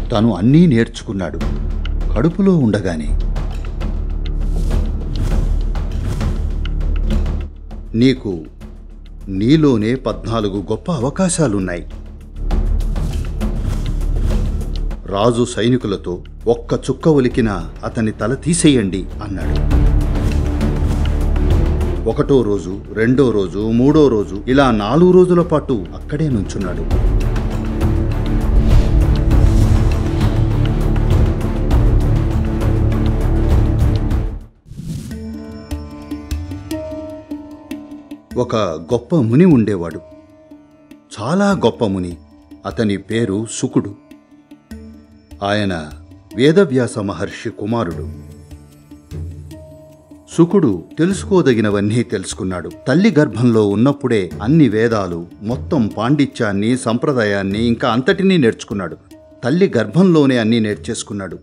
తను అన్నీ నేర్చుకున్నాడు కడుపులో ఉండగానే. నీకు నీలోనే 14 గొప్ప అవకాశాలున్నాయి. రాజు సైనికులతో ఒక్క చుక్క ఒలికినా అతని తల తీసేయండి అన్నాడు. 1వ రోజు, 2వ రోజు, 3వ రోజు ఇలా 4 రోజుల పాటు అక్కడే నుంచున్నాడు. ఒక గొప్ప ముని ఉండేవాడు. చాలా గొప్ప ముని. అతని పేరు శుకుడు. ఆయన వేదవ్యాస మహర్షి కుమారుడు. శుకుడు తెలుసుకోదగినవన్నీ తెలుసుకున్నాడు. తల్లి గర్భంలో ఉన్నప్పుడే అన్ని వేదాలు, మొత్తం పాండిత్యాన్ని, సంప్రదాయాన్ని ఇంకా అంతటినీ నేర్చుకున్నాడు. తల్లి గర్భంలోనే అన్నీ నేర్చేసుకున్నాడు.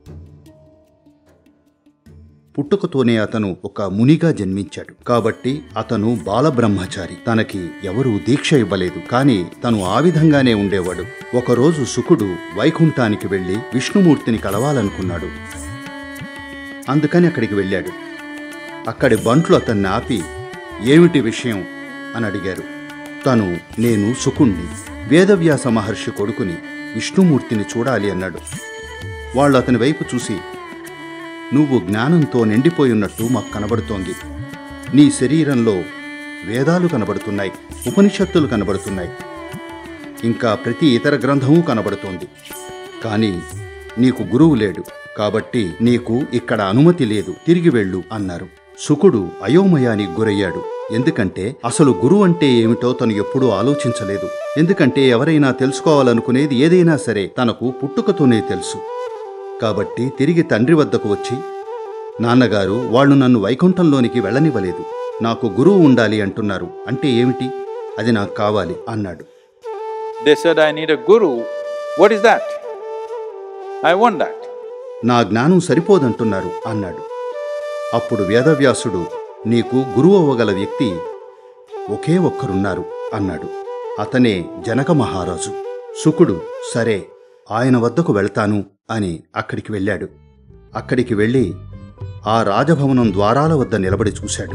పుట్టుకతోనే అతను ఒక మునిగా జన్మించాడు. కాబట్టి అతను బాలబ్రహ్మచారి. తనకి ఎవరూ దీక్ష ఇవ్వలేదు. కానీ తను ఆ విధంగానే ఉండేవాడు. ఒకరోజు శుకుడు వైకుంఠానికి వెళ్లి విష్ణుమూర్తిని కలవాలనుకున్నాడు. అందుకని అక్కడికి వెళ్ళాడు. అక్కడి బంట్లు అతన్ని ఆపి, ఏమిటి విషయం అని అడిగారు. నేను శుకుణ్ణి, వేదవ్యాస మహర్షి కొడుకుని, విష్ణుమూర్తిని చూడాలి అన్నాడు. వాళ్ళు అతని వైపు చూసి, నువ్వు జ్ఞానంతో నిండిపోయున్నట్టు మాకు కనబడుతోంది. నీ శరీరంలో వేదాలు కనబడుతున్నాయి, ఉపనిషత్తులు కనబడుతున్నాయి, ఇంకా ప్రతి ఇతర గ్రంథమూ కనబడుతోంది. కానీ నీకు గురువు లేడు. కాబట్టి నీకు ఇక్కడ అనుమతి లేదు, తిరిగి వెళ్ళు అన్నారు. శుకుడు అయోమయానికి గురయ్యాడు. ఎందుకంటే అసలు గురువు అంటే ఏమిటో తను ఎప్పుడూ ఆలోచించలేదు. ఎందుకంటే ఎవరైనా తెలుసుకోవాలనుకునేది ఏదైనా సరే తనకు పుట్టుకతోనే తెలుసు. కాబట్టి తిరిగి తండ్రి వద్దకు వచ్చి, నాన్నగారు, వాళ్ళు నన్ను వైకుంఠంలోనికి వెళ్ళనివ్వలేదు. నాకు గురువు ఉండాలి అంటున్నారు. అంటే ఏమిటి? అది నాకు కావాలి అన్నాడు. They said, I need a guru. What is that? I want that. నా జ్ఞానం సరిపోదంటున్నారు అన్నాడు. అప్పుడు వేదవ్యాసుడు, నీకు గురువు అవ్వగల వ్యక్తి ఒకే ఒక్కరున్నారు అన్నాడు. అతనే జనక మహారాజు. శుకుడు, సరే, ఆయన వద్దకు వెళ్తాను అని అక్కడికి వెళ్ళాడు. అక్కడికి వెళ్ళి ఆ రాజభవనం ద్వారాల వద్ద నిలబడి చూశాడు.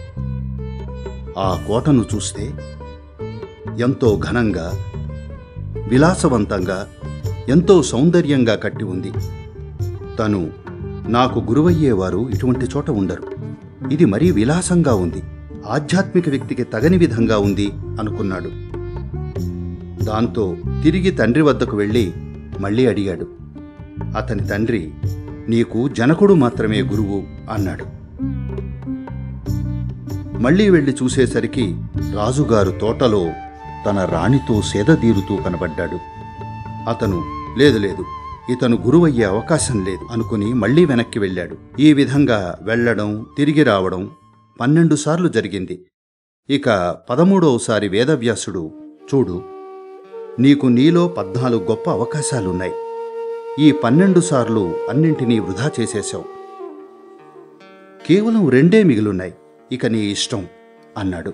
ఆ కోటను చూస్తే ఎంతో ఘనంగా, విలాసవంతంగా, ఎంతో సౌందర్యంగా కట్టి ఉంది. తను, నాకు గురువయ్యేవారు ఇటువంటి చోట ఉండరు. ఇది మరీ విలాసంగా ఉంది, ఆధ్యాత్మిక వ్యక్తికి తగని విధంగా ఉంది అనుకున్నాడు. దాంతో తిరిగి తండ్రి వద్దకు వెళ్ళి మళ్ళీ అడిగాడు. అతని తండ్రి, నీకు జనకుడు మాత్రమే గురువు అన్నాడు. మళ్ళీ వెళ్ళి చూసేసరికి రాజుగారు తోటలో తన రాణితో సేదదీరుతూ కనబడ్డాడు. అతను, లేదు, ఇతను గురువయ్యే అవకాశం లేదు అనుకుని మళ్లీ వెనక్కి వెళ్ళాడు. ఈ విధంగా వెళ్లడం, తిరిగి రావడం 12 సార్లు జరిగింది. ఇక 13వసారి వేదవ్యాసుడు, చూడు, నీకు నీలో 14 గొప్ప అవకాశాలున్నాయి. ఈ 12 సార్లు అన్నింటినీ వృధా చేసేశావు. కేవలం 2 మిగిలున్నాయి. ఇక నీ ఇష్టం అన్నాడు.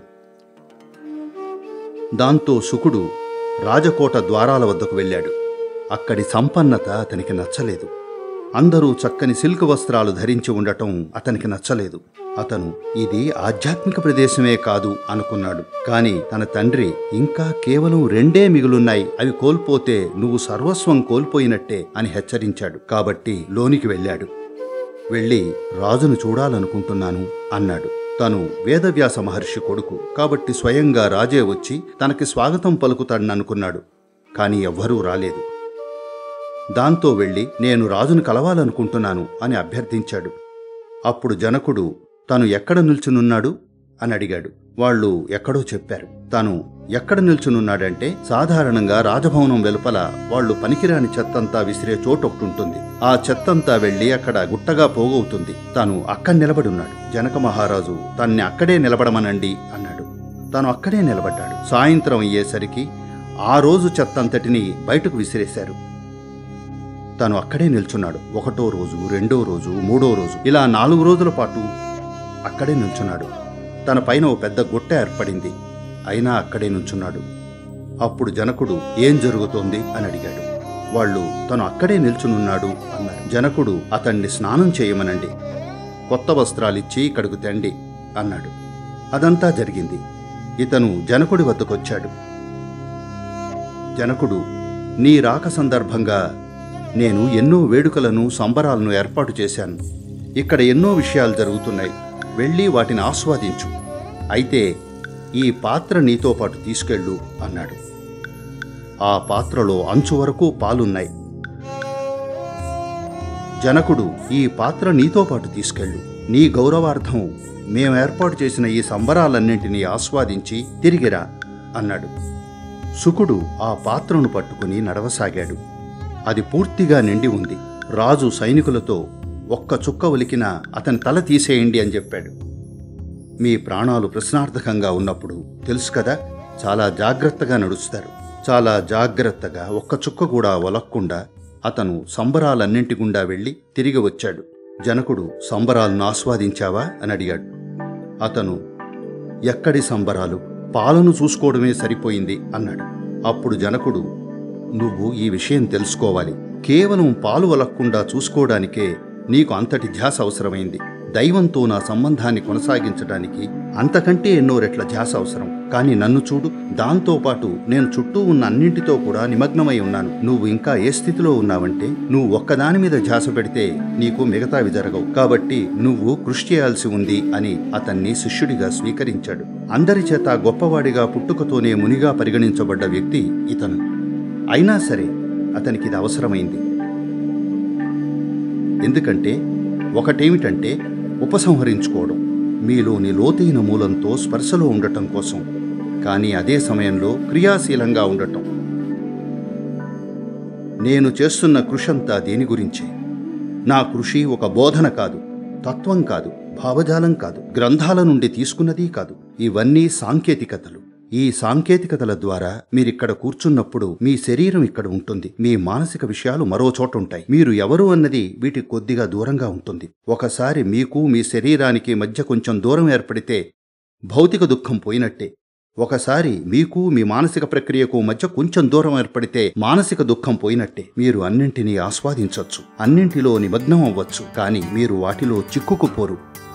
దాంతో శుకుడు రాజకోట ద్వారాల వద్దకు వెళ్ళాడు. అక్కడి సంపన్నత అతనికి నచ్చలేదు. అందరూ చక్కని సిల్క్ వస్త్రాలు ధరించి ఉండటం అతనికి నచ్చలేదు. అతను, ఇది ఆధ్యాత్మిక ప్రదేశమే కాదు అనుకున్నాడు. కాని తన తండ్రి, ఇంకా కేవలం 2 మిగులున్నాయి, అవి కోల్పోతే నువ్వు సర్వస్వం కోల్పోయినట్టే అని హెచ్చరించాడు. కాబట్టి లోనికి వెళ్ళాడు. వెళ్ళి, రాజును చూడాలనుకుంటున్నాను అన్నాడు. తను వేదవ్యాస మహర్షి కొడుకు కాబట్టి స్వయంగా రాజే వచ్చి తనకి స్వాగతం పలుకుతాడనుకున్నాడు. కాని ఎవ్వరూ రాలేదు. దాంతో వెళ్ళి, నేను రాజును కలవాలనుకుంటున్నాను అని అభ్యర్థించాడు. అప్పుడు జనకుడు, తను ఎక్కడ నిల్చునున్నాడు అని అడిగాడు. వాళ్ళు ఎక్కడో చెప్పారు. తను ఎక్కడ నిల్చునున్నాడంటే, సాధారణంగా రాజభవనం వెలుపల వాళ్ళు పనికిరాని చెత్తంతా విసిరే చోటొకటుంటుంది. ఆ చెత్తంతా వెళ్లి అక్కడ గుట్టగా పోగవుతుంది. తను అక్కడ నిలబడున్నాడు. జనక మహారాజు తన్ని అక్కడే నిలబడమనండి అన్నాడు. తను అక్కడే నిలబడ్డాడు. సాయంత్రం అయ్యేసరికి ఆ రోజు చెత్తంతటినీ బయటకు విసిరేశారు. తను అక్కడే నిల్చున్నాడు. 1వ రోజు, 2వ రోజు, 3వ రోజు ఇలా 4 రోజుల పాటు అక్కడే నిల్చున్నాడు. తన పైన ఓ పెద్ద గుట్ట ఏర్పడింది. అయినా అక్కడే నుంచున్నాడు. అప్పుడు జనకుడు, ఏం జరుగుతోంది అని అడిగాడు. వాళ్ళు తను అక్కడే నిల్చునున్నాడు అన్నారు. జనకుడు అతన్ని స్నానం చేయమనండి, కొత్త వస్త్రాలిచ్చి ఇక్కడకు తండి అన్నాడు. అదంతా జరిగింది. ఇతను జనకుడి వద్దకొచ్చాడు. జనకుడు, నీ రాక సందర్భంగా నేను ఎన్నో వేడుకలను సంబరాలను ఏర్పాటు చేశాను. ఇక్కడ ఎన్నో విషయాలు జరుగుతున్నాయి, వెళ్ళి వాటిని ఆస్వాదించు. అయితే ఈ పాత్ర నీతో పాటు తీసుకెళ్ళు అన్నాడు. ఆ పాత్రలో అంచు వరకు పాలున్నాయి. జనకుడు, ఈ పాత్ర నీతో పాటు తీసుకెళ్ళు, నీ గౌరవార్థం మేము ఏర్పాటు చేసిన ఈ సంబరాలన్నింటినీ ఆస్వాదించి తిరిగిరా అన్నాడు. శుకుడు ఆ పాత్రను పట్టుకుని నడవసాగాడు. అది పూర్తిగా నిండి ఉంది. రాజు సైనికులతో ఒక్క చుక్క ఒలికినా అతని తల తీసేయండి అని చెప్పాడు. మీ ప్రాణాలు ప్రశ్నార్థకంగా ఉన్నప్పుడు తెలుసు కదా, చాలా జాగ్రత్తగా నడుస్తారు. చాలా జాగ్రత్తగా ఒక్క చుక్క కూడా ఒలక్కుండా అతను సంబరాలన్నింటి గుండా వెళ్ళి తిరిగి వచ్చాడు. జనకుడు, సంబరాలను ఆస్వాదించావా అని అడిగాడు. అతను, ఎక్కడి సంబరాలు, పాలను చూసుకోవడమే సరిపోయింది అన్నాడు. అప్పుడు జనకుడు, నువ్వు ఈ విషయం తెలుసుకోవాలి. కేవలం పాలు ఒలక్కుండా చూసుకోవడానికే నీకు అంతటి ధ్యాస అవసరమైంది. దైవంతో నా సంబంధాన్ని కొనసాగించడానికి అంతకంటే ఎన్నో రెట్ల ధ్యాస అవసరం. కానీ నన్ను చూడు, దాంతోపాటు నేను చుట్టూ ఉన్న అన్నింటితో కూడా నిమగ్నమై ఉన్నాను. నువ్వు ఇంకా ఏ స్థితిలో ఉన్నావంటే, నువ్వు ఒక్కదాని మీద ధ్యాస పెడితే నీకు మిగతావి జరగవు. కాబట్టి నువ్వు కృషి చేయాల్సి ఉంది అని అతన్ని శిష్యుడిగా స్వీకరించాడు. అందరి చేత గొప్పవాడిగా పుట్టుకతోనే మునిగా పరిగణించబడ్డ వ్యక్తి ఇతను. అయినా సరే అతనికి ఇది అవసరమైంది. ఎందుకంటే ఒకటేమిటంటే ఉపసంహరించుకోవడం, మీలోని లోతైన మూలంతో స్పర్శలో ఉండటం కోసం, కానీ అదే సమయంలో క్రియాశీలంగా ఉండటం. నేను చేస్తున్న కృషంతా దేని గురించే? నా కృషి ఒక బోధన కాదు, తత్వం కాదు, భావజాలం కాదు, గ్రంథాల నుండి తీసుకున్నది కాదు. ఇవన్నీ సాంకేతికతలు. ఈ సాంకేతికతల ద్వారా మీరిక్కడ కూర్చున్నప్పుడు మీ శరీరం ఇక్కడ ఉంటుంది, మీ మానసిక విషయాలు మరో చోట ఉంటాయి. మీరు ఎవరు అన్నది వీటికి కొద్దిగా దూరంగా ఉంటుంది. ఒకసారి మీకు మీ శరీరానికి మధ్య కొంచెం దూరం ఏర్పడితే భౌతిక దుఃఖం పోయినట్టే. ఒకసారి మీకు మీ మానసిక ప్రక్రియకు మధ్య కొంచెం దూరం ఏర్పడితే మానసిక దుఃఖం పోయినట్టే. మీరు అన్నింటినీ ఆస్వాదించవచ్చు, అన్నింటిలో నిమగ్నం అవ్వచ్చు, కానీ మీరు వాటిలో చిక్కుకుపోరు.